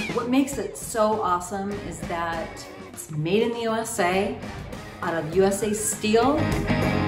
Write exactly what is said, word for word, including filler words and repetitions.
What makes it so awesome is that it's made in the U S A, out of U S A steel.